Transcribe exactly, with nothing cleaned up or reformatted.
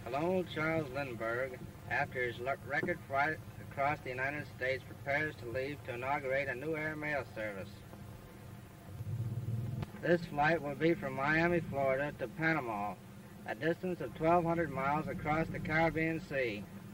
Colonel Charles Lindbergh, after his record flight across the United States, prepares to leave to inaugurate a new air mail service. This flight will be from Miami, Florida to Panama, a distance of twelve hundred miles across the Caribbean Sea.